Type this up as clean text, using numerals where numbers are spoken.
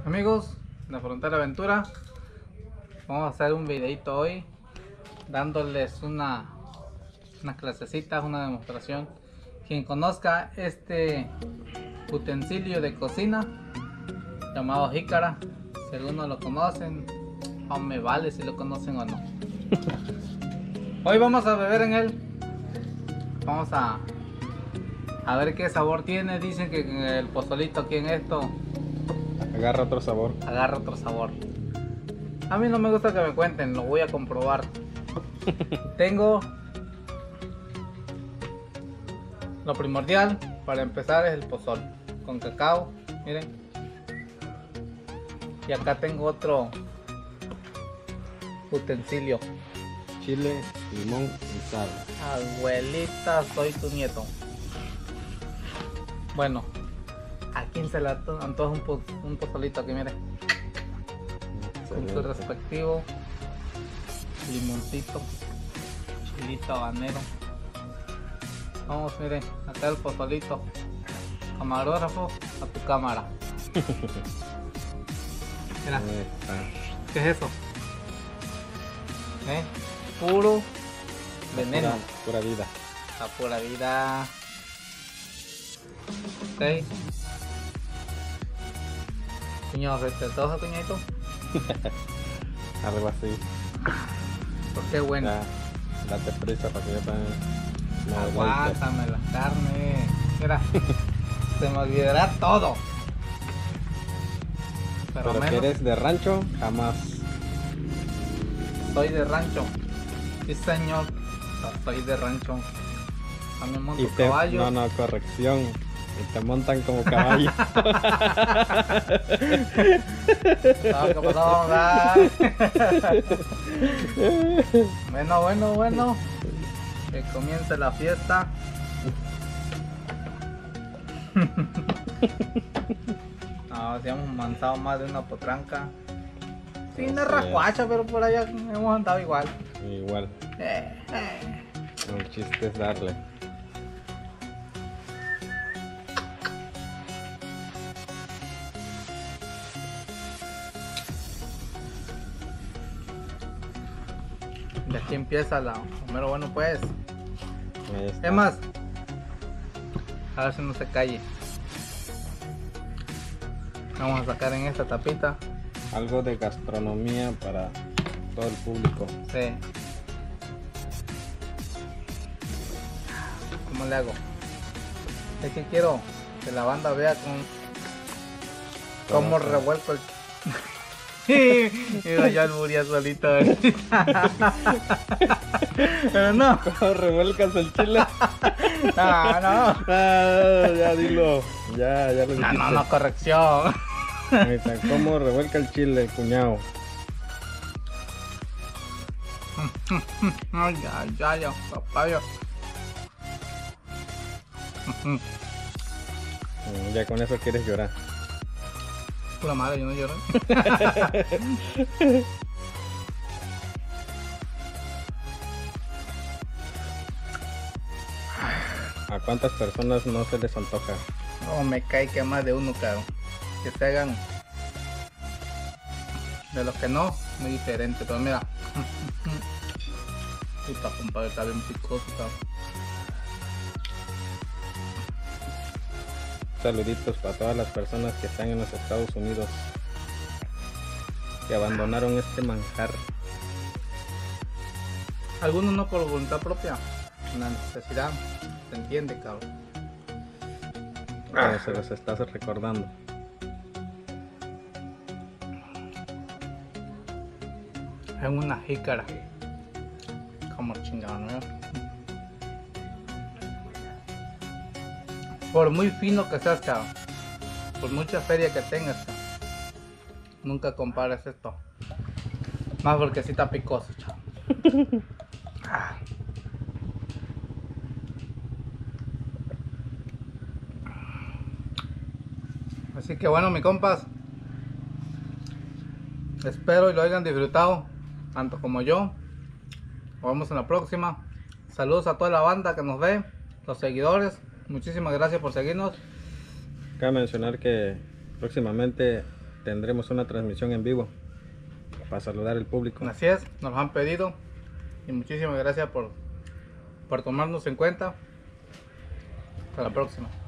Amigos de Frontera Aventura, vamos a hacer un videito hoy dándoles una clasecita, una demostración. Quien conozca este utensilio de cocina llamado jícara, si algunos lo conocen, o me vale si lo conocen o no. Hoy vamos a beber en él. Vamos a ver qué sabor tiene. Dicen que el pozolito aquí en esto agarra otro sabor. Agarra otro sabor. A mí no me gusta que me cuenten, lo voy a comprobar. Tengo lo primordial para empezar es el pozol con cacao, miren. Y acá tengo otro utensilio. Chile, limón y sal. Abuelita, soy tu nieto. Bueno, ¿a quién se le antoja un pozolito aquí? Mire, con su respectivo limoncito, chilito habanero. Vamos, miren, acá el pozolito. Camarógrafo, a tu cámara. Mira, ¿qué es eso? Puro veneno. Pura vida. La pura vida. Ok. Cuñado, ¿te antoja, cuñadito? Algo así. ¿Por qué bueno? Ya, date prisa para que yo también me aguántame la carne. Mira, se me olvidará todo. Pero que eres de rancho, jamás. Soy de rancho. Sí, señor. Soy de rancho. También monto caballo. No, corrección. Y te montan como caballo. ¿Qué pasó? Bueno. Que comience la fiesta. No, si hemos mandado más de una potranca. Sí, una rascuacha, pero por allá hemos andado igual. Igual. El chiste es darle. De aquí empieza la primero bueno pues. Es más, a ver si no se calle. Vamos a sacar en esta tapita algo de gastronomía para todo el público. Sí. ¿Cómo le hago? Es que quiero que la banda vea cómo revuelco el... Mira, ya moría solito. Pero no. ¿Cómo revuelcas el chile? No. Ya dilo. Ya lo dijiste. No, corrección. ¿Cómo revuelca el chile, cuñado? Ya, papaya. Ya con eso quieres llorar. Pura madre, yo no lloro. ¿A cuántas personas no se les antoja? No, me cae que más de uno, cabrón. Que se hagan de los que no, muy diferente. Pero mira, puta compadre, está bien picoso, cabrón. Saluditos para todas las personas que están en los Estados Unidos, que abandonaron este manjar. Algunos no por voluntad propia, una necesidad, se entiende, cabrón. Pero se los estás recordando. En una jícara, como chingado, ¿no? Por muy fino que seas, cabrón, por mucha feria que tengas, cabrón, nunca compares esto. Más porque sí está picoso, chaval. Así que bueno, mis compas, espero y lo hayan disfrutado tanto como yo. Nos vemos en la próxima. Saludos a toda la banda que nos ve, los seguidores. Muchísimas gracias por seguirnos. Cabe mencionar que próximamente tendremos una transmisión en vivo para saludar al público. Así es, nos lo han pedido y muchísimas gracias por tomarnos en cuenta. Hasta la próxima.